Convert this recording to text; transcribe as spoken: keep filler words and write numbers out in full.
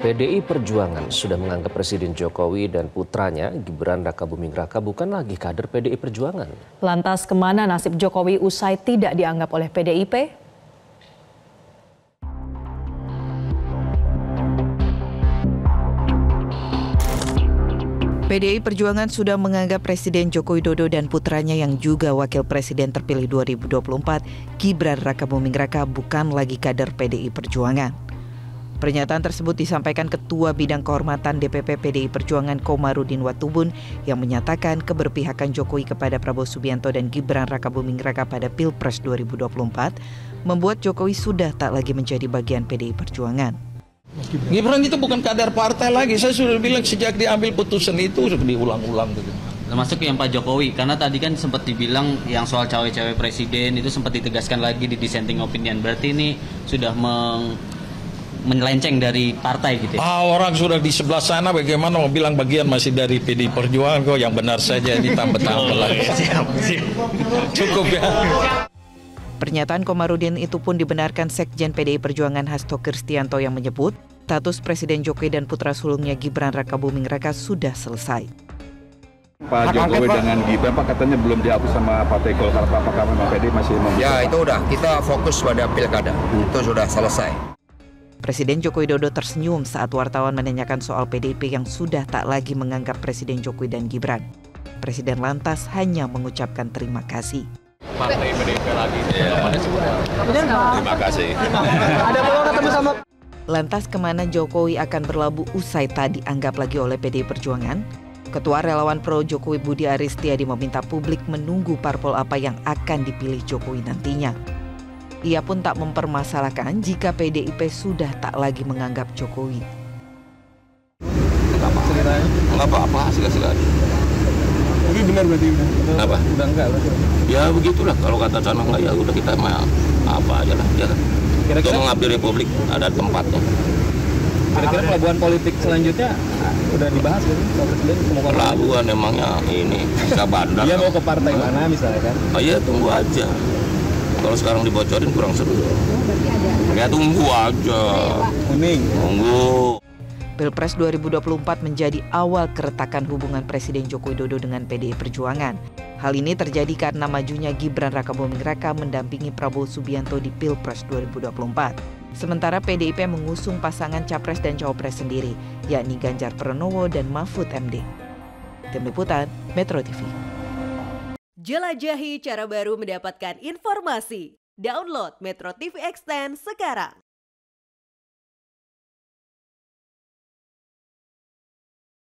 P D I Perjuangan sudah menganggap Presiden Jokowi dan putranya Gibran Rakabuming Raka bukan lagi kader P D I Perjuangan. Lantas kemana nasib Jokowi usai tidak dianggap oleh P D I P? P D I Perjuangan sudah menganggap Presiden Joko Widodo dan putranya yang juga Wakil Presiden terpilih dua ribu dua puluh empat, Gibran Rakabuming Raka bukan lagi kader P D I Perjuangan. Pernyataan tersebut disampaikan Ketua Bidang Kehormatan D P P P D I Perjuangan Komarudin Watubun yang menyatakan keberpihakan Jokowi kepada Prabowo Subianto dan Gibran Rakabuming Raka pada Pilpres dua ribu dua puluh empat membuat Jokowi sudah tak lagi menjadi bagian P D I Perjuangan. Gibran itu bukan kader partai lagi, saya sudah bilang sejak diambil putusan itu sudah diulang-ulang gitu. Termasuk yang Pak Jokowi, karena tadi kan sempat dibilang yang soal cawe-cawe presiden itu sempat ditegaskan lagi di dissenting opinion. Berarti ini sudah meng, menyelenceng dari partai gitu ya? Ah, orang sudah di sebelah sana bagaimana mau bilang bagian masih dari P D I Perjuangan kok, yang benar saja ditambah-tambah lagi. Siap, siap. Cukup ya. Pernyataan Komarudin itu pun dibenarkan Sekjen P D I Perjuangan Hasto Kristianto yang menyebut status Presiden Jokowi dan putra sulungnya Gibran Rakabuming Raka sudah selesai. Pak Jokowi dengan Gibran, Pak, katanya belum dihapus sama Partai Golkar. Apakah memang P D I masih membuka? Ya, itu udah, kita fokus pada pilkada, itu sudah selesai. Presiden Joko Widodo tersenyum saat wartawan menanyakan soal P D I P yang sudah tak lagi menganggap Presiden Jokowi dan Gibran. Presiden lantas hanya mengucapkan terima kasih. Partai P D I P lagi. Ya. Terima kasih. Ada peluang ketemu sama. Lantas kemana Jokowi akan berlabuh usai tak dianggap lagi oleh P D I Perjuangan? Ketua Relawan Pro Jokowi Budi Aristiadi meminta publik menunggu parpol apa yang akan dipilih Jokowi nantinya. Ia pun tak mempermasalahkan jika P D I P sudah tak lagi menganggap Jokowi. Enggak apa-apa, enggak apa-apa, silakan. Tapi benar berarti udah? Apa? Udah enggak lah. Ya begitulah, kalau kata sana enggak ya udah kita mah apa aja lah. Ya. Untuk mengambil republik ada tempatnya. Kira-kira pelabuhan politik selanjutnya udah dibahas kan Pak Presiden? Pelabuhan emangnya ini bisa bandar. Dia mau ke partai mana misalnya kan? Oh iya, tunggu aja. Kalau sekarang dibocorin kurang seru. Ya tunggu aja. Kuning. Tunggu. Pilpres dua ribu dua puluh empat menjadi awal keretakan hubungan Presiden Joko Widodo dengan P D I Perjuangan. Hal ini terjadi karena majunya Gibran Rakabuming Raka mendampingi Prabowo Subianto di Pilpres dua ribu dua puluh empat. Sementara P D I P mengusung pasangan Capres dan Cawapres sendiri, yakni Ganjar Pranowo dan Mahfud M D. Tim Liputan, Metro T V. Jelajahi cara baru mendapatkan informasi. Download Metro T V Extend sekarang.